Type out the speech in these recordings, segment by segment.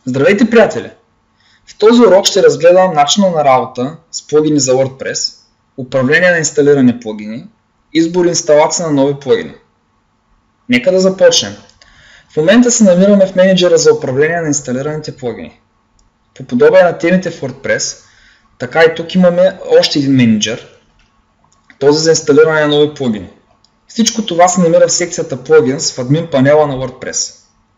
Здравейте, приятели! В този урок ще разгледам начина на работа с плагини за WordPress, управление на инсталирани плагини, избор и инсталация на нови плагини. Нека да започнем. В момента се намираме в менеджера за управление на инсталираните плагини. По подобие на темите в WordPress, така и тук имаме още един менеджер, този за инсталиране на нови плагини. Всичко това се намира в секцията Plugins в админ панела на WordPress.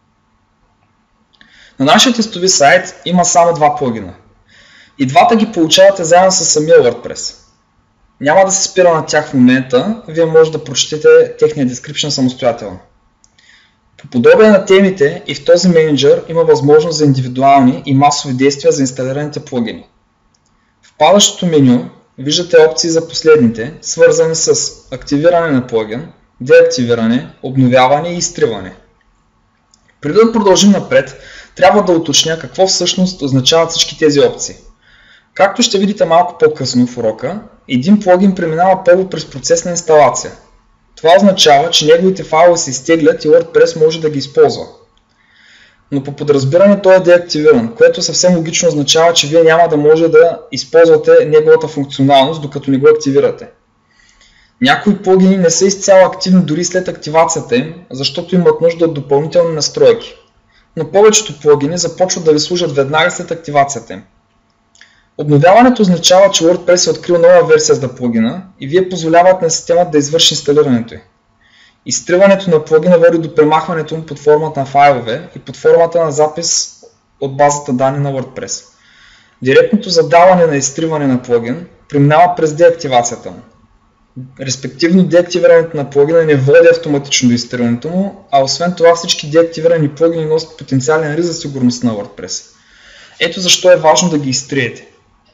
На нашия тестови сайт има само два плагина. И двата ги получавате заедно с самия WordPress. Няма да се спира на тях в момента, вие може да прочетете техния description самостоятелно. По подобие на темите и в този менеджер има възможност за индивидуални и масови действия за инсталираните плагини. В падащото меню виждате опции за последните, свързани с активиране на плагин, деактивиране, обновяване и изтриване. Преди да продължим напред, трябва да уточня какво всъщност означават всички тези опции. Както ще видите малко по-късно в урока, един плагин преминава първо през процес на инсталация. Това означава, че неговите файлове се изтеглят и WordPress може да ги използва. Но по подразбиране той е деактивиран, което съвсем логично означава, че вие няма да може да използвате неговата функционалност, докато не го активирате. Някои плагини не са изцяло активни дори след активацията им, защото имат нужда от допълнителни настройки. Но повечето плагини започват да ви служат веднага след активацията им. Обновяването означава, че WordPress е открил нова версия за плагина и вие позволявате на системата да извърши инсталирането й. Изтриването на плагина води до премахването му под формата на файлове и под формата на запис от базата данни на WordPress. Директното задаване на изтриване на плагин преминава през деактивацията му. Респективно деактивирането на плагина не води автоматично до изтриването му, а освен това всички деактивирани плагини носят потенциален риск за сигурността на WordPress. Ето защо е важно да ги изтриете.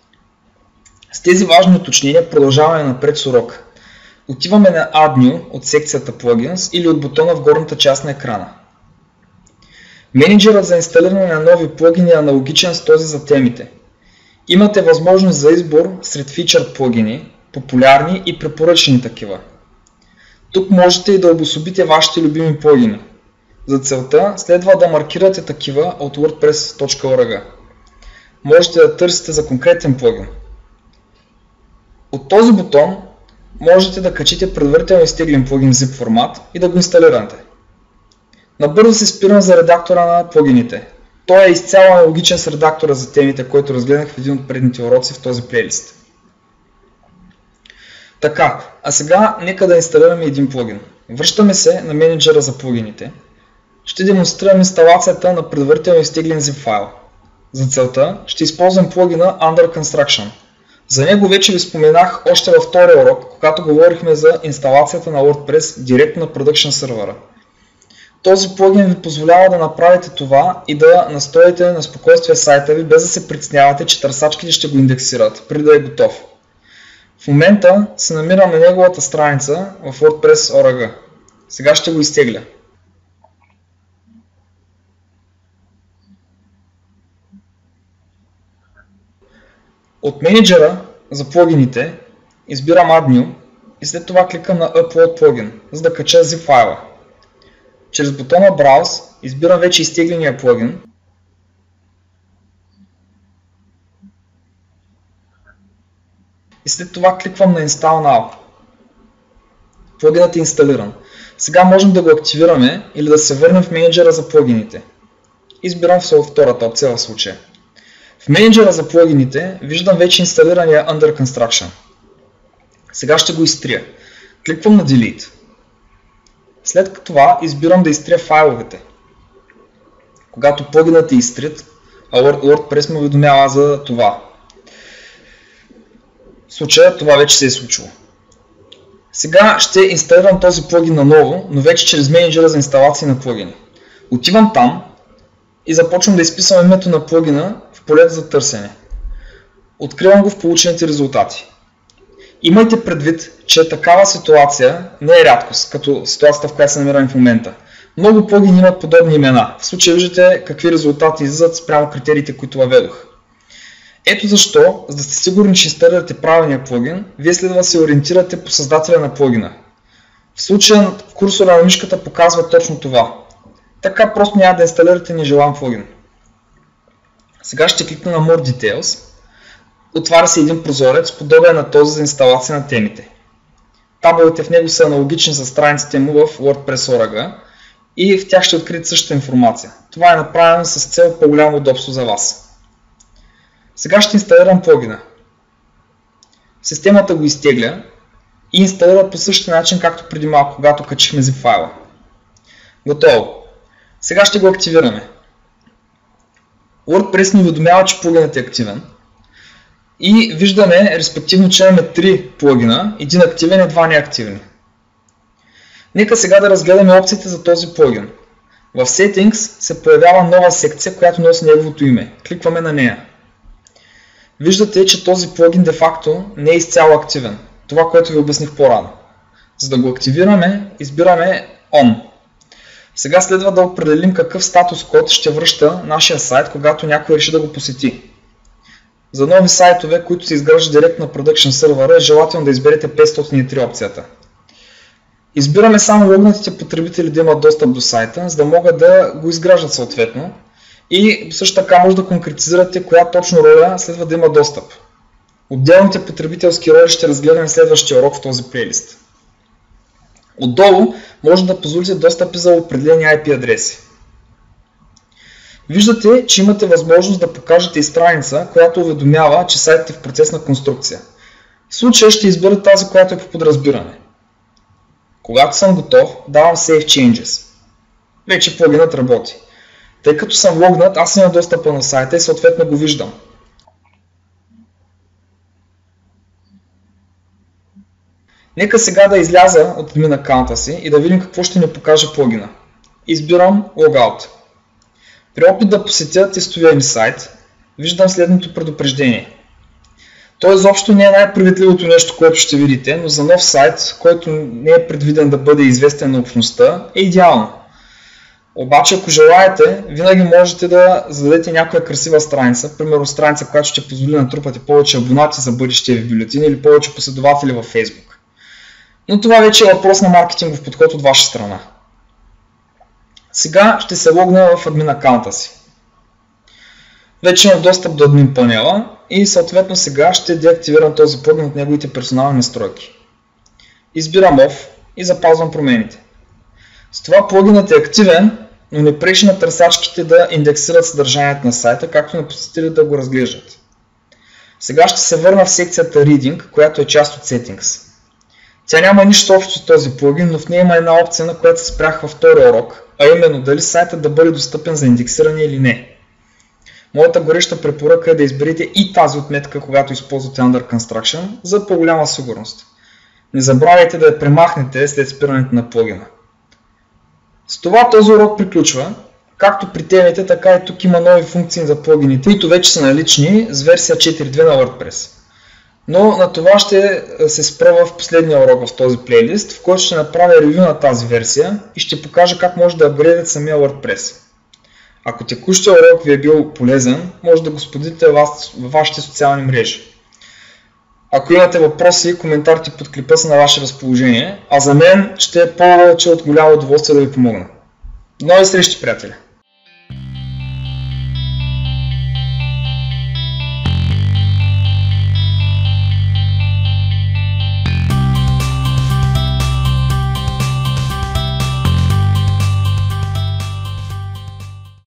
С тези важни уточнения продължаваме напред с урока. Отиваме на Add New от секцията Plugins или от бутона в горната част на екрана. Менеджерът за инсталиране на нови плагини е аналогичен с този за темите. Имате възможност за избор сред фичър плагини, популярни и препоръчени такива. Тук можете и да обособите вашите любими плагини. За целта следва да маркирате такива от wordpress.org. Можете да търсите за конкретен плагин. От този бутон можете да качите предварително изтеглен плагин в zip формат и да го инсталирате. Набързо се спирам за редактора на плагините. Той е изцяло аналогичен с редактора за темите, който разгледах в един от предните уроци в този плейлист. Така, а сега нека да инсталираме един плагин. Връщаме се на менеджера за плагините. Ще демонстрирам инсталацията на предварително изтеглен zip файл. За целта ще използвам плагина Under Construction. За него вече ви споменах още във втория урок, когато говорихме за инсталацията на WordPress директно на Production сервера. Този плагин ви позволява да направите това и да настроите на спокойствие сайта ви, без да се притеснявате, че търсачките ще го индексират, преди да е готов. В момента се намирам на неговата страница в WordPress.org. Сега ще го изтегля. От менеджера за плагините избирам Add New и след това кликам на Upload Plugin, за да кача zip файла. Чрез бутона Browse избирам вече изтегления плагин и след това кликвам на Install Now. Плагинът е инсталиран. Сега можем да го активираме или да се върнем в менеджера за плагините. Избирам втората опция в случая. В менеджера за плагините виждам вече инсталирания Under Construction. Сега ще го изтрия. Кликвам на Delete. След това избирам да изтрия файловете. Когато плагинът е изтрит, WordPress ме уведомява за това. В случая това вече се е случило. Сега ще инсталирам този плагин наново, но вече чрез менеджера за инсталация на плагини. Отивам там и започвам да изписвам името на плагина в полето за търсене. Откривам го в получените резултати. Имайте предвид, че такава ситуация не е рядкост, като ситуацията, в която се намираме в момента. Много плагини имат подобни имена. В случая виждате какви резултати излизат спрямо критериите, които въведох. Ето защо, за да сте сигурни, че инсталирате правилния плагин, вие следва да се ориентирате по създателя на плагина. В случая курсора на мишката показва точно това. Така просто няма да инсталирате нежелан плагин. Сега ще кликна на More Details. Отваря се един прозорец, подобен на този за инсталация на темите. Табелите в него са аналогични с страниците му в WordPress.org и в тях ще откриете същата информация. Това е направено с цел по-голямо удобство за вас. Сега ще инсталирам плагина. Системата го изтегля и инсталира по същия начин, както преди малко, когато качихме zip файла. Готово. Сега ще го активираме. WordPress ни уведомява, че плагинът е активен. И виждаме, респективно, че имаме 3 плагина, един активен и 2 неактивни. Нека сега да разгледаме опциите за този плагин. В Settings се появява нова секция, която носи неговото име. Кликваме на нея. Виждате, че този плагин де-факто не е изцяло активен. Това, което ви обясних по-рано. За да го активираме, избираме On. Сега следва да определим какъв статус код ще връща нашия сайт, когато някой реши да го посети. За нови сайтове, които се изграждат директно на Production сервера, е желателно да изберете 503 опцията. Избираме само логнатите потребители да имат достъп до сайта, за да могат да го изграждат съответно. И също така може да конкретизирате коя точно роля следва да има достъп. Отделните потребителски роли ще разгледаме в следващия урок в този плейлист. Отдолу може да позволите достъпи за определени IP адреси. Виждате, че имате възможност да покажете и страница, която уведомява, че сайтът е в процес на конструкция. В случая ще избера тази, която е по подразбиране. Когато съм готов, давам Save Changes. Вече плагинът работи. Тъй като съм логнат, аз имам достъпа на сайта и съответно го виждам. Нека сега да изляза от админ акаунта си и да видим какво ще ни покаже плагина. Избирам Logout. При опит да посетя тестовия ми сайт, виждам следното предупреждение. То изобщо не е най-приветливото нещо, което ще видите, но за нов сайт, който не е предвиден да бъде известен на общността, е идеално. Обаче, ако желаете, винаги можете да зададете някоя красива страница, примерно страница, която ще позволи да натрупате повече абонати за бъдещия ви бюлетин или повече последователи във Facebook. Но това вече е въпрос на маркетингов подход от ваша страна. Сега ще се логна в админ акаунта си. Вече имам достъп до админ панела и съответно сега ще деактивирам този плагин от неговите персонални настройки. Избирам Off и запазвам промените. С това плагинът е активен, но не пречи на търсачките да индексират съдържанието на сайта, както на посетителите да го разглеждат. Сега ще се върна в секцията Reading, която е част от Settings. Тя няма нищо общо с този плагин, но в нея има една опция, на която се спрях във втория урок, а именно дали сайтът да бъде достъпен за индексиране или не. Моята гореща препоръка е да изберете и тази отметка, когато използвате Under Construction, за по-голяма сигурност. Не забравяйте да я премахнете след спирането на плагина. С това този урок приключва. Както при темите, така и тук има нови функции за плагините, които вече са налични с версия 4.2 на WordPress. Но на това ще се спра в последния урок в този плейлист, в който ще направя ревю на тази версия и ще покажа как може да апгрейдите самия WordPress. Ако текущия урок ви е бил полезен, може да го споделите във вашите социални мрежи. Ако имате въпроси, коментарите под клипа са на ваше разположение, а за мен ще е повече от голямо удоволствие да ви помогна. До нови срещи, приятели!